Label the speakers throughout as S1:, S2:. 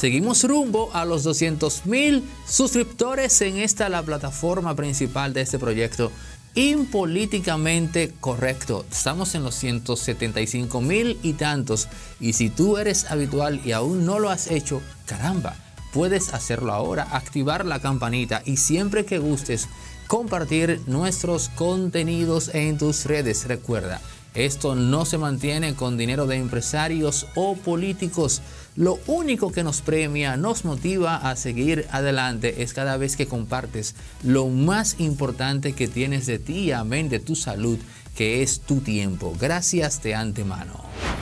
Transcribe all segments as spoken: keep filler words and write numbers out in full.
S1: Seguimos rumbo a los doscientos mil suscriptores en esta la plataforma principal de este proyecto Impolíticamente Correcto. Estamos en los ciento setenta y cinco mil y tantos. Y si tú eres habitual y aún no lo has hecho, caramba, puedes hacerlo ahora, activar la campanita y siempre que gustes compartir nuestros contenidos en tus redes. Recuerda, esto no se mantiene con dinero de empresarios o políticos. Lo único que nos premia, nos motiva a seguir adelante es cada vez que compartes lo más importante que tienes de ti, amén, de tu salud, que es tu tiempo. Gracias de antemano.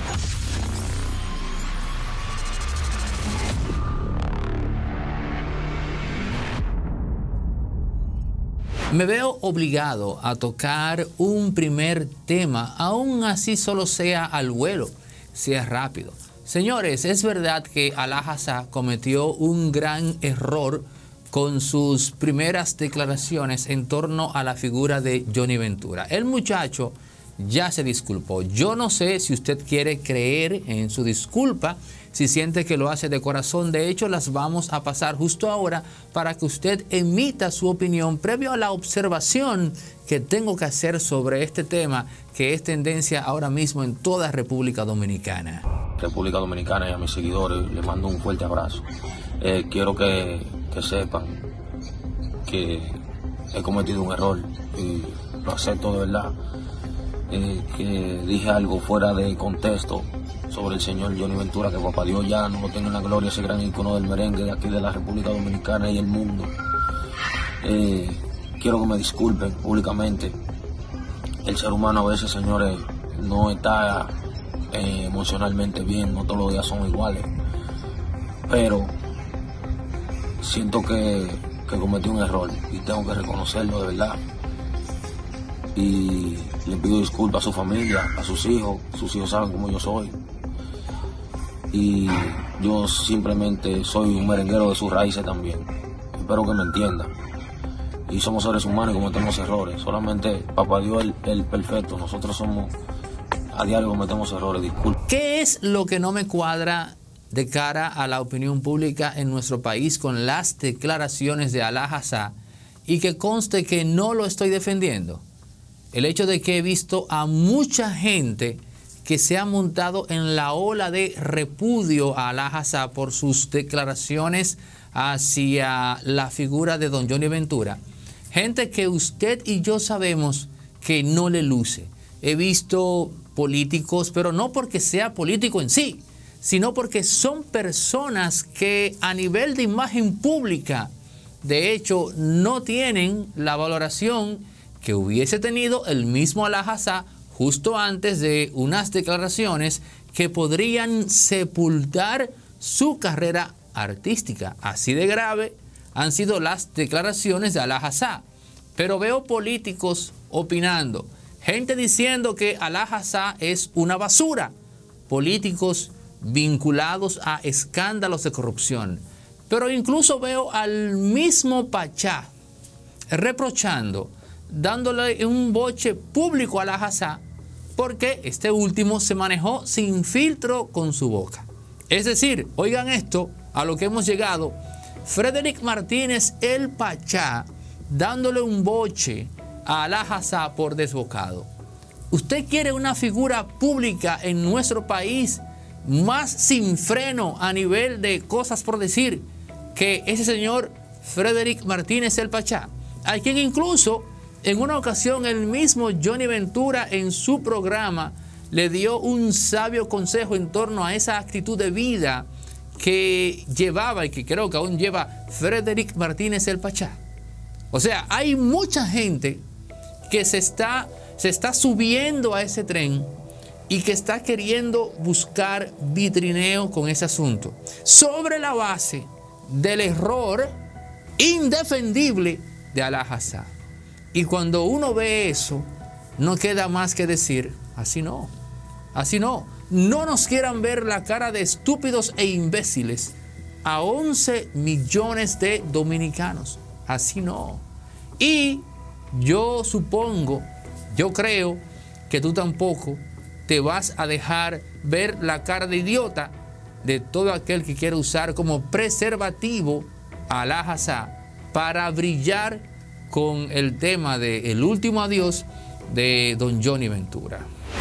S1: Me veo obligado a tocar un primer tema, aún así solo sea al vuelo, sea rápido. Señores, es verdad que Alaa Hassah cometió un gran error con sus primeras declaraciones en torno a la figura de Johnny Ventura. El muchacho ya se disculpó. Yo no sé si usted quiere creer en su disculpa, si siente que lo hace de corazón. De hecho, las vamos a pasar justo ahora para que usted emita su opinión previo a la observación que tengo que hacer sobre este tema que es tendencia ahora mismo en toda República Dominicana.
S2: República Dominicana y a mis seguidores les mando un fuerte abrazo. Eh, quiero que, que sepan que he cometido un error y lo acepto de verdad. Eh, que dije algo fuera de contexto sobre el señor Johnny Ventura, que papá Dios ya no lo tenga en la gloria, ese gran icono del merengue de aquí de la República Dominicana y el mundo. Eh, quiero que me disculpen públicamente. El ser humano a veces, señores, no está eh, emocionalmente bien, no todos los días son iguales, pero siento que, que cometí un error y tengo que reconocerlo de verdad. Y le pido disculpas a su familia, a sus hijos. Sus hijos saben cómo yo soy. Y yo simplemente soy un merenguero de sus raíces también. Espero que me entiendan. Y somos seres humanos y cometemos errores. Solamente papá Dios el, el perfecto. Nosotros somos, a diario cometemos errores. Disculpen.
S1: ¿Qué es lo que no me cuadra de cara a la opinión pública en nuestro país con las declaraciones de Alaa Hassah? Y que conste que no lo estoy defendiendo. El hecho de que he visto a mucha gente que se ha montado en la ola de repudio a Alaa Hassah por sus declaraciones hacia la figura de don Johnny Ventura. Gente que usted y yo sabemos que no le luce. He visto políticos, pero no porque sea político en sí, sino porque son personas que a nivel de imagen pública, de hecho, no tienen la valoración que hubiese tenido el mismo Alaa Hassah justo antes de unas declaraciones que podrían sepultar su carrera artística. Así de grave han sido las declaraciones de Alaa Hassah. Pero veo políticos opinando, gente diciendo que Alaa Hassah es una basura, políticos vinculados a escándalos de corrupción. Pero incluso veo al mismo Pachá reprochando, dándole un boche público a Alaa Hassah porque este último se manejó sin filtro con su boca. Es decir, oigan esto, a lo que hemos llegado, Frederick Martínez el Pachá dándole un boche a Alaa Hassah por desbocado. ¿Usted quiere una figura pública en nuestro país más sin freno a nivel de cosas por decir que ese señor Frederick Martínez el Pachá? A quien incluso en una ocasión el mismo Johnny Ventura en su programa le dio un sabio consejo en torno a esa actitud de vida que llevaba y que creo que aún lleva Frederick Martínez el Pachá. O sea, hay mucha gente que se está, se está subiendo a ese tren y que está queriendo buscar vitrineo con ese asunto sobre la base del error indefendible de Alaa Hassah. Y cuando uno ve eso, no queda más que decir, así no, así no. No nos quieran ver la cara de estúpidos e imbéciles a once millones de dominicanos. Así no. Y yo supongo, yo creo que tú tampoco te vas a dejar ver la cara de idiota de todo aquel que quiere usar como preservativo Alá Jazá para brillar con el tema de El Último Adiós de don Johnny Ventura.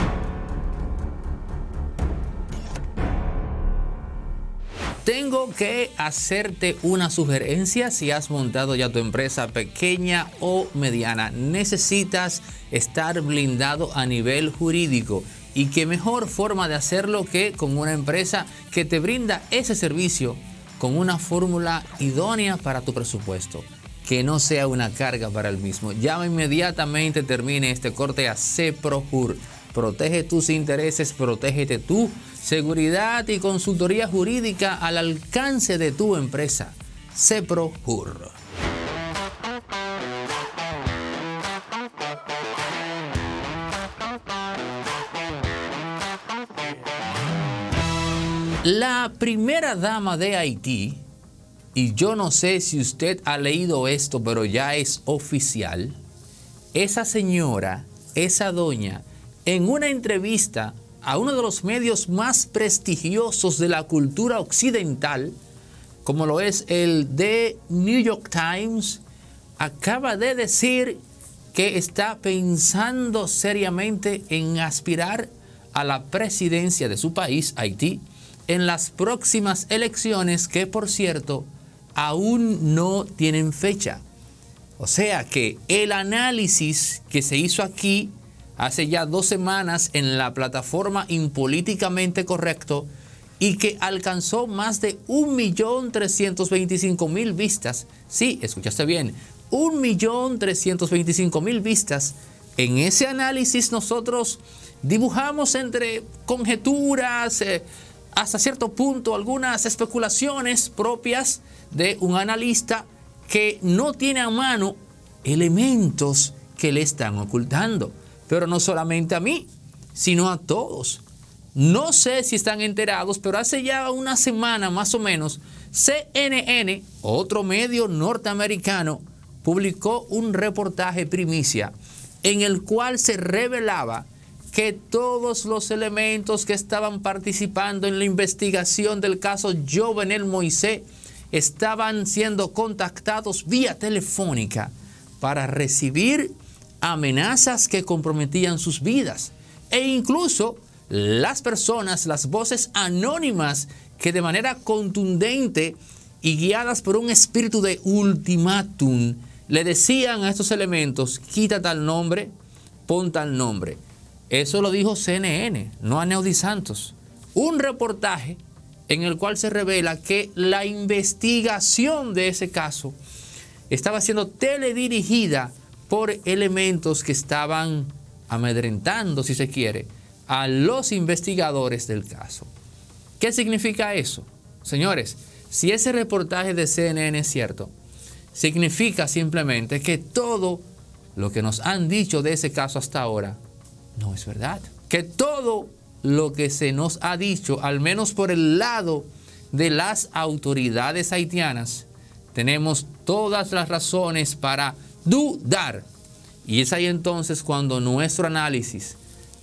S1: Tengo que hacerte una sugerencia. Si has montado ya tu empresa pequeña o mediana, necesitas estar blindado a nivel jurídico. Y qué mejor forma de hacerlo que con una empresa que te brinda ese servicio con una fórmula idónea para tu presupuesto, que no sea una carga para el mismo. Llama inmediatamente, termine este corte a CEPROJUR. Protege tus intereses, protégete tu seguridad y consultoría jurídica al alcance de tu empresa. CEPROJUR. La primera dama de Haití, y yo no sé si usted ha leído esto, pero ya es oficial, esa señora, esa doña, en una entrevista a uno de los medios más prestigiosos de la cultura occidental, como lo es el The New York Times, acaba de decir que está pensando seriamente en aspirar a la presidencia de su país, Haití, en las próximas elecciones que, por cierto, aún no tienen fecha. O sea que el análisis que se hizo aquí hace ya dos semanas en la plataforma Impolíticamente Correcto y que alcanzó más de un millón trescientos veinticinco mil vistas. Sí, escuchaste bien, un millón trescientos veinticinco mil vistas. En ese análisis nosotros dibujamos entre conjeturas, eh, hasta cierto punto algunas especulaciones propias de un analista que no tiene a mano elementos que le están ocultando. Pero no solamente a mí, sino a todos. No sé si están enterados, pero hace ya una semana más o menos, C N N, otro medio norteamericano, publicó un reportaje primicia en el cual se revelaba que todos los elementos que estaban participando en la investigación del caso Jovenel Moisés estaban siendo contactados vía telefónica para recibir amenazas que comprometían sus vidas. E incluso las personas, las voces anónimas que de manera contundente y guiadas por un espíritu de ultimátum le decían a estos elementos: quita tal nombre, pon tal nombre. Eso lo dijo C N N, no Aneudi Santos. Un reportaje en el cual se revela que la investigación de ese caso estaba siendo teledirigida por elementos que estaban amedrentando, si se quiere, a los investigadores del caso. ¿Qué significa eso? Señores, si ese reportaje de C N N es cierto, significa simplemente que todo lo que nos han dicho de ese caso hasta ahora no es verdad. Que todo lo que se nos ha dicho, al menos por el lado de las autoridades haitianas, tenemos todas las razones para dudar. Y es ahí entonces cuando nuestro análisis,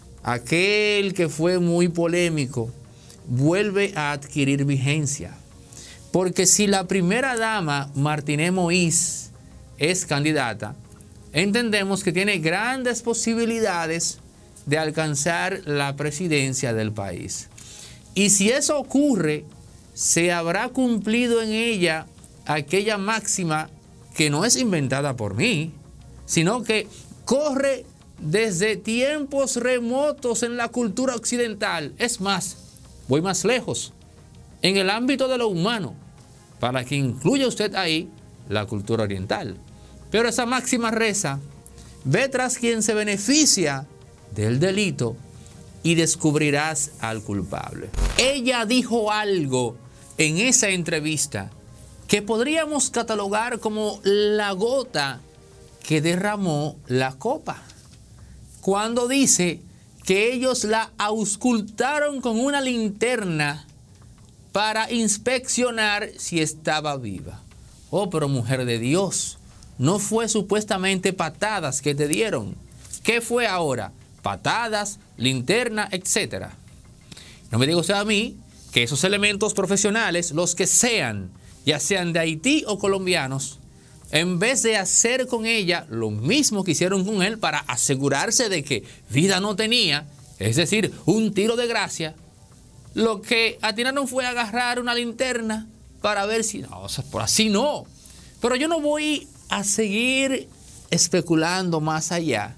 S1: aquel que fue muy polémico, vuelve a adquirir vigencia. Porque si la primera dama, Martínez Moïse, es candidata, entendemos que tiene grandes posibilidades de alcanzar la presidencia del país. Y si eso ocurre, se habrá cumplido en ella aquella máxima que no es inventada por mí, sino que corre desde tiempos remotos en la cultura occidental. Es más, voy más lejos, en el ámbito de lo humano, para que incluya usted ahí la cultura oriental. Pero esa máxima reza: ve tras quien se beneficia del delito y descubrirás al culpable. Ella dijo algo en esa entrevista que podríamos catalogar como la gota que derramó la copa, cuando dice que ellos la auscultaron con una linterna para inspeccionar si estaba viva. Oh, pero mujer de Dios, no fue supuestamente patadas que te dieron. ¿Qué fue ahora? Patadas, linterna, etcétera. No me diga usted a mí que esos elementos profesionales, los que sean, ya sean de Haití o colombianos, en vez de hacer con ella lo mismo que hicieron con él para asegurarse de que vida no tenía, es decir, un tiro de gracia, lo que atinaron fue agarrar una linterna para ver si, no, o sea, por así no. Pero yo no voy a seguir especulando más allá,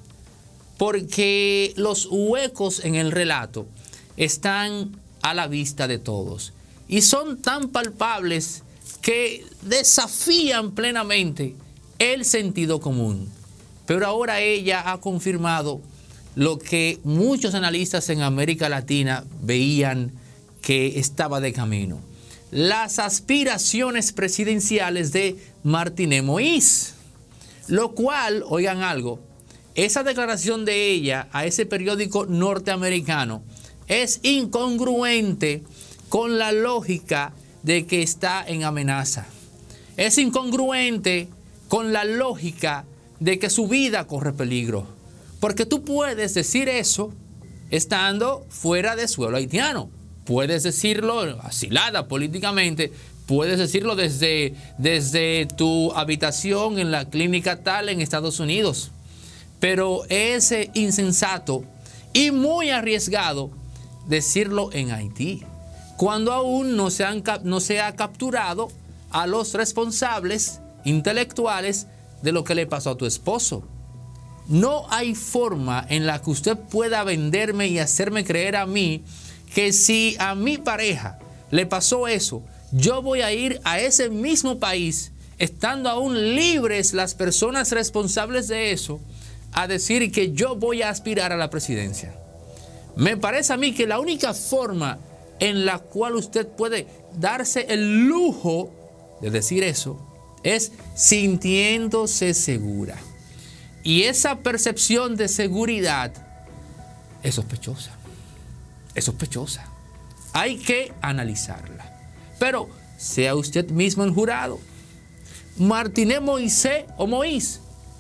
S1: porque los huecos en el relato están a la vista de todos y son tan palpables que desafían plenamente el sentido común. Pero ahora ella ha confirmado lo que muchos analistas en América Latina veían que estaba de camino: las aspiraciones presidenciales de Martínez Moïse. Lo cual, oigan algo, esa declaración de ella a ese periódico norteamericano es incongruente con la lógica de que está en amenaza. Es incongruente con la lógica de que su vida corre peligro. Porque tú puedes decir eso estando fuera de suelo haitiano. Puedes decirlo asilada políticamente. Puedes decirlo desde, desde tu habitación en la clínica tal en Estados Unidos. Pero es insensato y muy arriesgado decirlo en Haití, cuando aún no se, han, no se ha capturado a los responsables intelectuales de lo que le pasó a tu esposo. No hay forma en la que usted pueda venderme y hacerme creer a mí que si a mi pareja le pasó eso, yo voy a ir a ese mismo país, estando aún libres las personas responsables de eso, a decir que yo voy a aspirar a la presidencia. Me parece a mí que la única forma en la cual usted puede darse el lujo de decir eso es sintiéndose segura. Y esa percepción de seguridad es sospechosa. Es sospechosa. Hay que analizarla. Pero sea usted mismo el jurado. Martínez Moïse o Moïse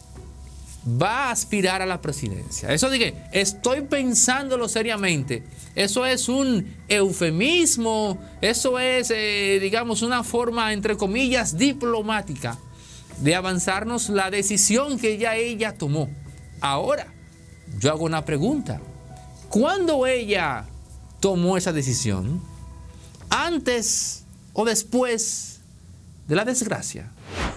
S1: va a aspirar a la presidencia. Eso dije, estoy pensándolo seriamente. Eso es un eufemismo, eso es, eh, digamos, una forma, entre comillas, diplomática de avanzarnos la decisión que ya ella tomó. Ahora, yo hago una pregunta. ¿Cuándo ella tomó esa decisión? ¿Antes o después de la desgracia?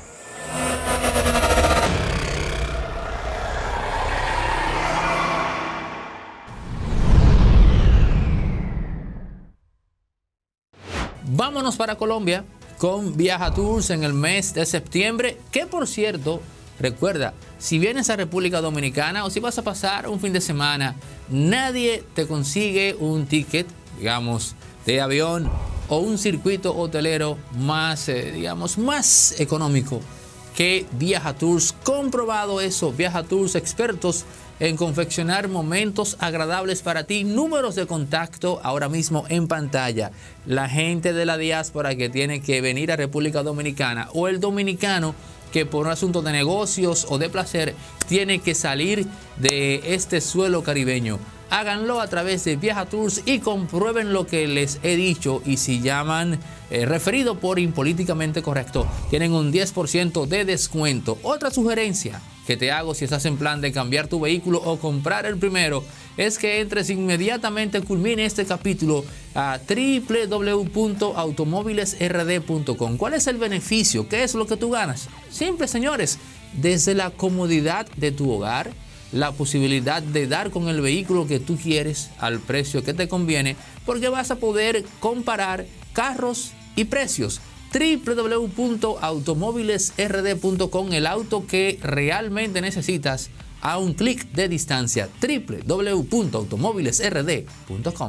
S1: Vámonos para Colombia con Viaja Tours en el mes de septiembre, que por cierto, recuerda, si vienes a República Dominicana o si vas a pasar un fin de semana, nadie te consigue un ticket, digamos, de avión o un circuito hotelero más, eh, digamos, más económico que Viaja Tours. Comprobado eso, Viaja Tours, expertos en confeccionar momentos agradables para ti. Números de contacto ahora mismo en pantalla. La gente de la diáspora que tiene que venir a República Dominicana, o el dominicano que por un asunto de negocios o de placer tiene que salir de este suelo caribeño. Háganlo a través de Viaja Tours y comprueben lo que les he dicho. Y si llaman eh, referido por Impolíticamente Correcto, tienen un diez por ciento de descuento. Otra sugerencia que te hago si estás en plan de cambiar tu vehículo o comprar el primero es que entres inmediatamente, culmine este capítulo, a w w w punto automóviles r d punto com. ¿Cuál es el beneficio? ¿Qué es lo que tú ganas? Simple, señores, desde la comodidad de tu hogar, la posibilidad de dar con el vehículo que tú quieres al precio que te conviene, porque vas a poder comparar carros y precios. w w w punto automóviles r d punto com, el auto que realmente necesitas a un clic de distancia. w w w punto automóviles r d punto com.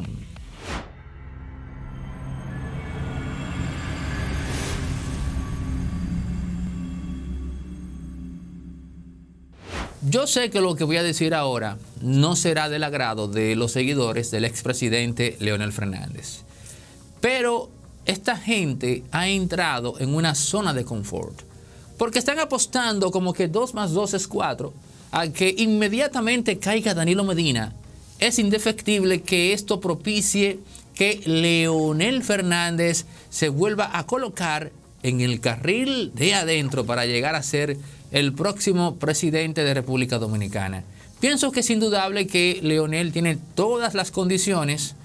S1: Yo sé que lo que voy a decir ahora no será del agrado de los seguidores del expresidente Leonel Fernández, pero esta gente ha entrado en una zona de confort, porque están apostando como que dos más dos es cuatro, a que inmediatamente caiga Danilo Medina. Es indefectible que esto propicie que Leonel Fernández se vuelva a colocar en el carril de adentro para llegar a ser el próximo presidente de República Dominicana. Pienso que es indudable que Leonel tiene todas las condiciones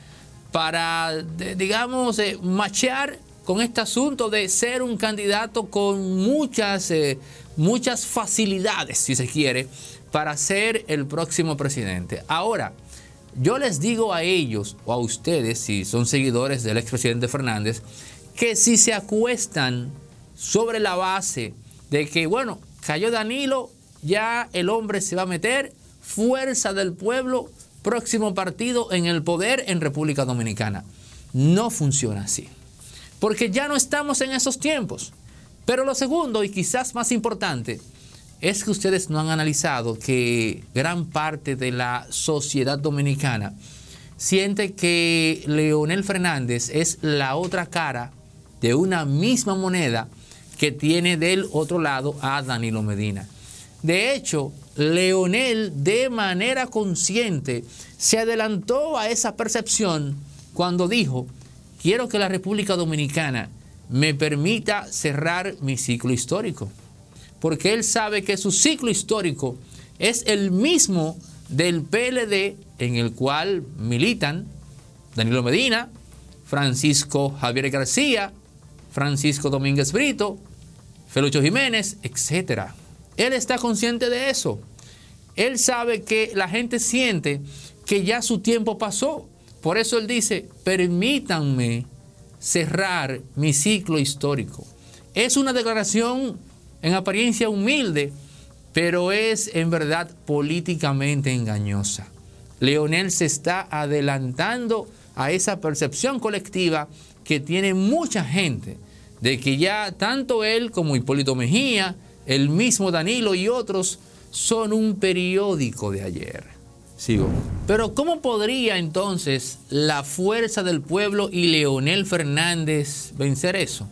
S1: para, digamos, eh, machear con este asunto de ser un candidato con muchas, eh, muchas facilidades, si se quiere, para ser el próximo presidente. Ahora, yo les digo a ellos o a ustedes, si son seguidores del expresidente Fernández, que si se acuestan sobre la base de que, bueno, cayó Danilo, ya el hombre se va a meter, fuerza del pueblo, próximo partido en el poder en República Dominicana. No funciona así, porque ya no estamos en esos tiempos. Pero lo segundo, y quizás más importante, es que ustedes no han analizado que gran parte de la sociedad dominicana siente que Leonel Fernández es la otra cara de una misma moneda que tiene del otro lado a Danilo Medina. De hecho, Leonel de manera consciente se adelantó a esa percepción cuando dijo: quiero que la República Dominicana me permita cerrar mi ciclo histórico, porque él sabe que su ciclo histórico es el mismo del P L D, en el cual militan Danilo Medina, Francisco Javier García, Francisco Domínguez Brito, Felucho Jiménez, etcétera. Él está consciente de eso. Él sabe que la gente siente que ya su tiempo pasó. Por eso él dice: permítanme cerrar mi ciclo histórico. Es una declaración en apariencia humilde, pero es en verdad políticamente engañosa. Leonel se está adelantando a esa percepción colectiva que tiene mucha gente, de que ya tanto él como Hipólito Mejía, el mismo Danilo y otros son un periódico de ayer. Sigo. Pero ¿cómo podría entonces la fuerza del pueblo y Leonel Fernández vencer eso?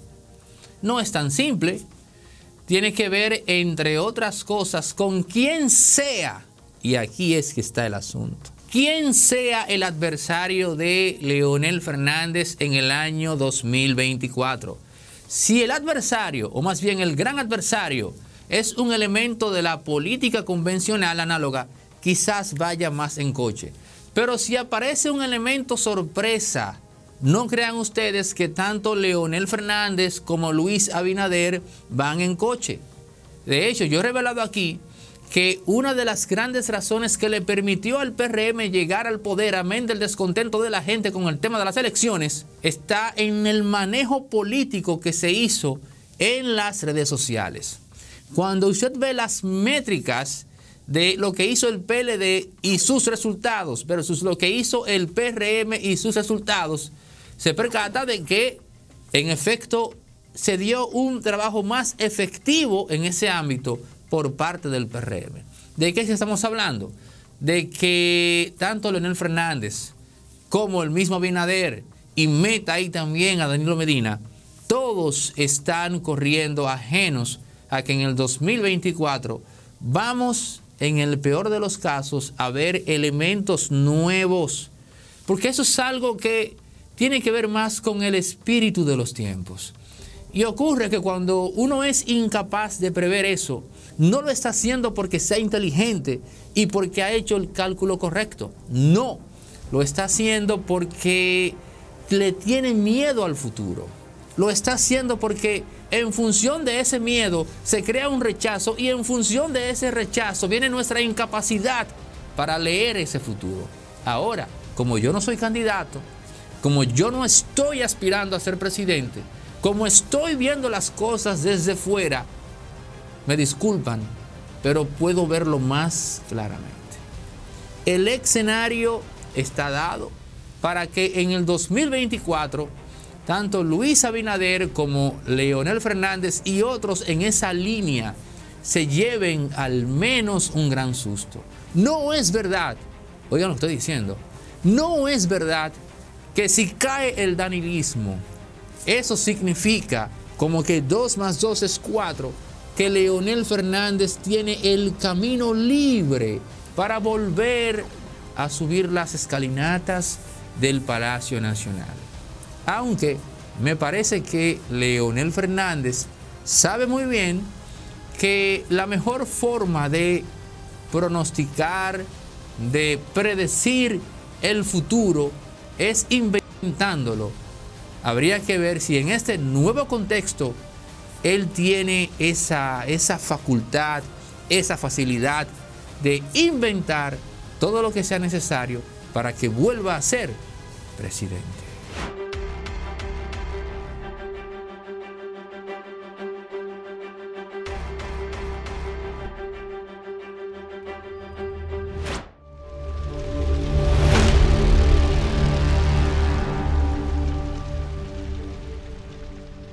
S1: No es tan simple. Tiene que ver, entre otras cosas, con quién sea, y aquí es que está el asunto, quién sea el adversario de Leonel Fernández en el año dos mil veinticuatro. Si el adversario, o más bien el gran adversario, es un elemento de la política convencional análoga, quizás vaya más en coche. Pero si aparece un elemento sorpresa, no crean ustedes que tanto Leonel Fernández como Luis Abinader van en coche. De hecho, yo he revelado aquí que una de las grandes razones que le permitió al P R M llegar al poder, amén del descontento de la gente con el tema de las elecciones, está en el manejo político que se hizo en las redes sociales. Cuando usted ve las métricas de lo que hizo el P L D y sus resultados versus lo que hizo el P R M y sus resultados, se percata de que, en efecto, se dio un trabajo más efectivo en ese ámbito por parte del P R M. ¿De qué estamos hablando? De que tanto Leonel Fernández como el mismo Abinader, y meta ahí también a Danilo Medina, todos están corriendo ajenos a que en el dos mil veinticuatro vamos, en el peor de los casos, a ver elementos nuevos. Porque eso es algo que tiene que ver más con el espíritu de los tiempos. Y ocurre que cuando uno es incapaz de prever eso, no lo está haciendo porque sea inteligente y porque ha hecho el cálculo correcto. No, lo está haciendo porque le tiene miedo al futuro. Lo está haciendo porque en función de ese miedo se crea un rechazo, y en función de ese rechazo viene nuestra incapacidad para leer ese futuro. Ahora, como yo no soy candidato, como yo no estoy aspirando a ser presidente, como estoy viendo las cosas desde fuera, me disculpan, pero puedo verlo más claramente. El escenario está dado para que en el dos mil veinticuatro tanto Luis Abinader como Leonel Fernández y otros en esa línea se lleven al menos un gran susto. No es verdad, oigan lo que estoy diciendo, no es verdad que si cae el danilismo, eso significa como que dos más dos es cuatro, que Leonel Fernández tiene el camino libre para volver a subir las escalinatas del Palacio Nacional. Aunque me parece que Leonel Fernández sabe muy bien que la mejor forma de pronosticar, de predecir el futuro es inventándolo. Habría que ver si en este nuevo contexto él tiene esa, esa facultad, esa facilidad de inventar todo lo que sea necesario para que vuelva a ser presidente.